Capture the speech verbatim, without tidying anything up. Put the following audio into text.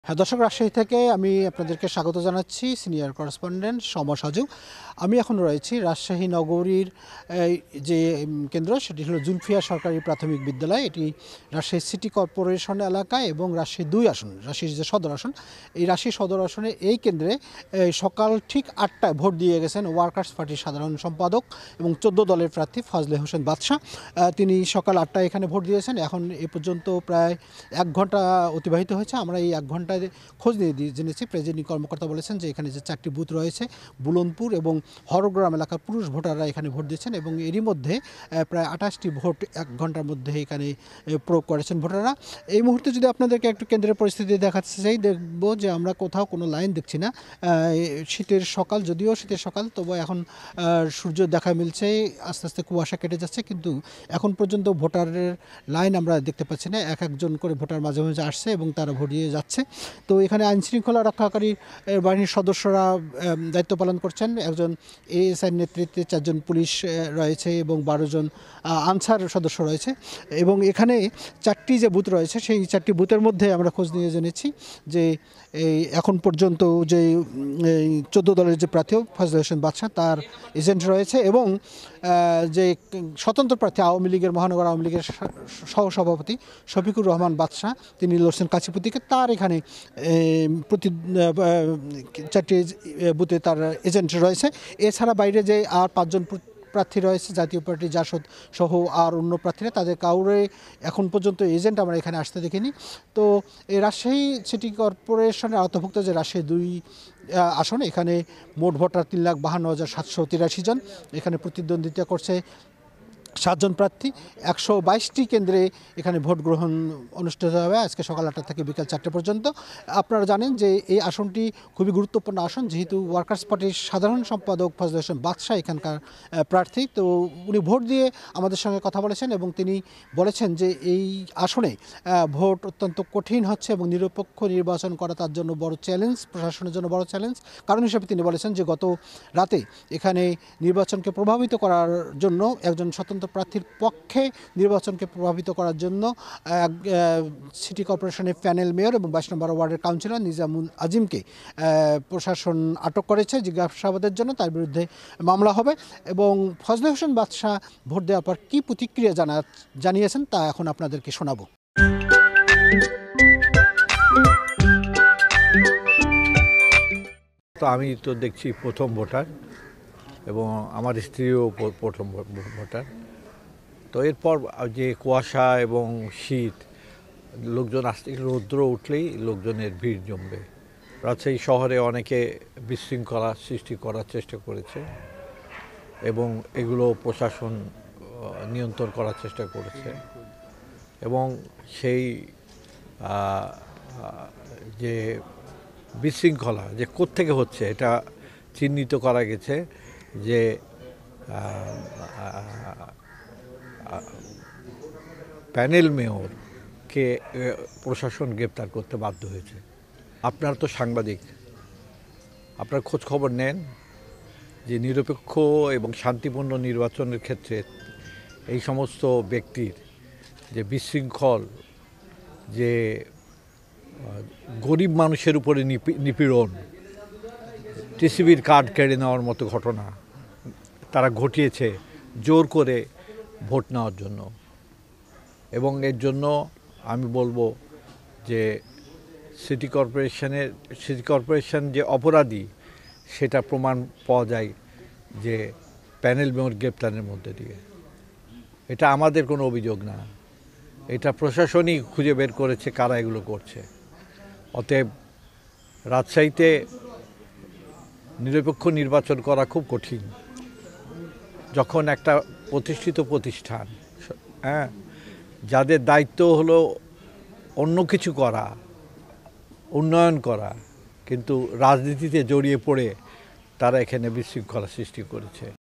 হ্যাঁ দর্শক, রাজশাহী থেকে আমি আপনাদেরকে স্বাগত জানাচ্ছি। Senior correspondent Samar Saju. আমি এখন রয়েছি রাজশাহী নগরীর যে কেন্দ্র, সেটি হলো জুলফিয়া সরকারি প্রাথমিক বিদ্যালয়। এটি রাজশাহী সিটি কর্পোরেশন এলাকায় এবং রাজশাহী দুই আসন, রাজশাহীর যে সদর আসন, এই রাজশাহী সদর আসনে এই কেন্দ্রে সকাল ঠিক আটটায় ভোট দিয়ে গেছেন ওয়ার্কার্স পার্টির সাধারণ সম্পাদক এবং চোদ্দ দলের প্রার্থী ফজলে হোসেন বাদশাহ। তিনি সকাল আটটায় এখানে ভোট দিয়েছেন। এখন এ পর্যন্ত প্রায় এক ঘন্টা অতিবাহিত হয়েছে। আমরা এই এক ঘন্টা খোঁজ নিয়ে জেনেছি, প্রেসিডিং কর্মকর্তা বলেছেন যে এখানে যে চারটি বুথ রয়েছে, বুলনপুর এবং হরগ্রাম এলাকার পুরুষ ভোটাররা এখানে ভোট দিচ্ছেন এবং এরই মধ্যে প্রায় আঠাশটি ভোট এক ঘন্টার মধ্যে এখানে প্রয়োগ করেছেন ভোটাররা। এই মুহূর্তে যদি আপনাদেরকে একটু কেন্দ্রের পরিস্থিতি দেখাতে চাই, দেখব যে আমরা কোথাও কোনো লাইন দেখছি না। শীতের সকাল, যদিও শীতের সকাল, তবু এখন সূর্য দেখা মিলছে, আস্তে আস্তে কুয়াশা কেটে যাচ্ছে, কিন্তু এখন পর্যন্ত ভোটারের লাইন আমরা দেখতে পাচ্ছি না। এক একজন করে ভোটার মাঝে মাঝে আসছে এবং তারা ভোট দিয়ে যাচ্ছে। তো এখানে আইনশৃঙ্খলা রক্ষাকারী বাহিনীর সদস্যরা দায়িত্ব পালন করছেন। একজন এএসআই নেতৃত্বে চারজন পুলিশ রয়েছে এবং বারো জন আনসার সদস্য রয়েছে এবং এখানে চারটি যে বুথ রয়েছে, সেই চারটি বুথের মধ্যে আমরা খোঁজ নিয়ে জেনেছি যে এই এখন পর্যন্ত যে চোদ্দ দলের যে প্রার্থী ফজলে হোসেন বাদশাহ, তার এজেন্ট রয়েছে এবং যে স্বতন্ত্র প্রার্থী আওয়ামী লীগের, মহানগর আওয়ামী লীগের সহসভাপতি শফিকুর রহমান বাদশাহ, তিনি লড়ছেন কাছিপতিকে, তার এখানে প্রতি চারটি বুথে তার এজেন্ট রয়েছে। এছাড়া বাইরে যে আর পাঁচজন প্রার্থী রয়েছে জাতীয় পার্টি, জাসদ সহ আর অন্য প্রার্থীরা, তাদের কাউরে এখন পর্যন্ত এজেন্ট আমরা এখানে আসতে দেখিনি। তো এই রাজশাহী সিটি কর্পোরেশনের আওতাভুক্ত যে রাজশাহী দুই আসন, এখানে মোট ভোটার তিন লাখ বাহান্ন হাজার সাতশো তিরাশি জন। এখানে প্রতিদ্বন্দ্বিতা করছে সাতজন প্রার্থী। একশো বাইশটি কেন্দ্রে এখানে ভোট গ্রহণ অনুষ্ঠিত হবে আজকে সকাল আটটা থেকে বিকাল চারটে পর্যন্ত। আপনারা জানেন যে এই আসনটি খুবই গুরুত্বপূর্ণ আসন, যেহেতু ওয়ার্কার্স পার্টির সাধারণ সম্পাদক ফজলে হোসেন বাদশাহ এখানকার প্রার্থী। তো উনি ভোট দিয়ে আমাদের সঙ্গে কথা বলেছেন এবং তিনি বলেছেন যে এই আসনে ভোট অত্যন্ত কঠিন হচ্ছে এবং নিরপেক্ষ নির্বাচন করা তার জন্য বড় চ্যালেঞ্জ, প্রশাসনের জন্য বড় চ্যালেঞ্জ। কারণ হিসেবে তিনি বলেছেন যে গত রাতে এখানে নির্বাচনকে প্রভাবিত করার জন্য, একজন স্বতন্ত্র প্রার্থীর পক্ষে নির্বাচনকে প্রভাবিত করার জন্য সিটি কর্পোরেশনের প্যানেল মেয়র এবং বাইশ নম্বর ওয়ার্ডের কাউন্সিলর নিজামুল আজিমকে প্রশাসন আটক করেছে জিজ্ঞাসাবাদের জন্য। তার বিরুদ্ধে মামলা হবে এবং ফজলে হোসেন বাদশাহ ভোট দেওয়ার পর কী প্রতিক্রিয়া জানা জানিয়েছেন তা এখন আপনাদেরকে শোনাবো। তো আমি তো দেখছি প্রথম ভোটার এবং আমার স্ত্রীও প্রথম ভোটার। তো এরপর যে কুয়াশা এবং শীত, লোকজন আসতে, রৌদ্র উঠলেই লোকজনের ভিড় জমবে। রাজশাহী শহরে অনেকে বিশৃঙ্খলা সৃষ্টি করার চেষ্টা করেছে এবং এগুলো প্রশাসন নিয়ন্ত্রণ করার চেষ্টা করেছে এবং সেই যে বিশৃঙ্খলা যে কোত্থেকে হচ্ছে এটা চিহ্নিত করা গেছে যে প্যানেল মেয়রকে প্রশাসন গ্রেপ্তার করতে বাধ্য হয়েছে। আপনারা তো সাংবাদিক, আপনারা খোঁজ খবর নেন যে নিরপেক্ষ এবং শান্তিপূর্ণ নির্বাচনের ক্ষেত্রে এই সমস্ত ব্যক্তির যে বিশৃঙ্খল, যে গরিব মানুষের উপরে নিপীড়ন, টিসিবির কার্ড কেড়ে নেওয়ার মতো ঘটনা তারা ঘটিয়েছে জোর করে ভোট নেওয়ার জন্য। এবং এর জন্য আমি বলবো যে সিটি কর্পোরেশনের সিটি কর্পোরেশন যে অপরাধী, সেটা প্রমাণ পাওয়া যায় যে প্যানেল মেয়র গ্রেপ্তারের মধ্যে দিয়ে। এটা আমাদের কোনো অভিযোগ না, এটা প্রশাসনই খুঁজে বের করেছে কারা এগুলো করছে। অতএব রাজশাহীতে নিরপেক্ষ নির্বাচন করা খুব কঠিন। যখন একটা প্রতিষ্ঠিত প্রতিষ্ঠান, হ্যাঁ, যাদের দায়িত্ব হলো অন্য কিছু করা, উন্নয়ন করা, কিন্তু রাজনীতিতে জড়িয়ে পড়ে তারা এখানে বিশৃঙ্খলা সৃষ্টি করেছে।